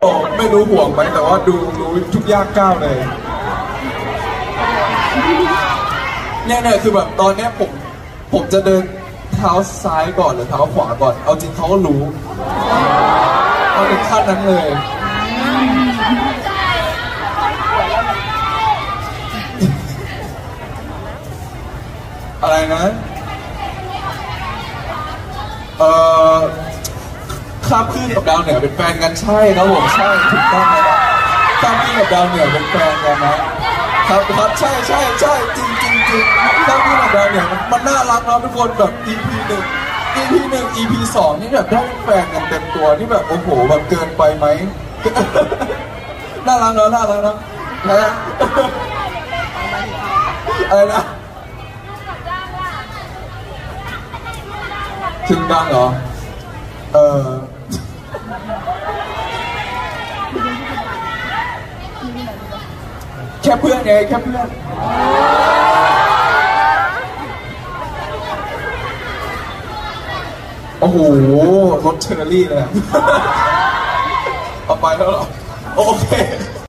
ไม่รู้ห่วงไหมแต่ว่าดูรู้ทุกย่างก้าวเลยเนี่ยคือแบบตอนเนี้ยผมจะเดินเท้าซ้ายก่อนหรือเท้าขวาก่อนเอาจริงเขาก็รู้เอาถึงขั้นนั้นเลยอะไรนะข้ามคลื่นกับดาวเหนือเป็นแฟนกันใช่ครับผมใช่ถูกต้องนะครับข้ามคลื่นกับดาวเหนือเป็นแฟนกันนะครับใช่จริงข้ามคลื่นกับดาวเหนือมันน่ารักนะทุกคนแบบ EP 1 EP 2นี่แบบได้แฟนกันเต็มตัวนี่แบบโอ้โหแบบเกินไปไหมน่ารักเนาะนะอะไรนะถึงดังเหรอแค่เพื่อนไงแค่เพื่อนโอ้โหรถเชอร์รี่เลยเอาไปแล้วเหรอโอเค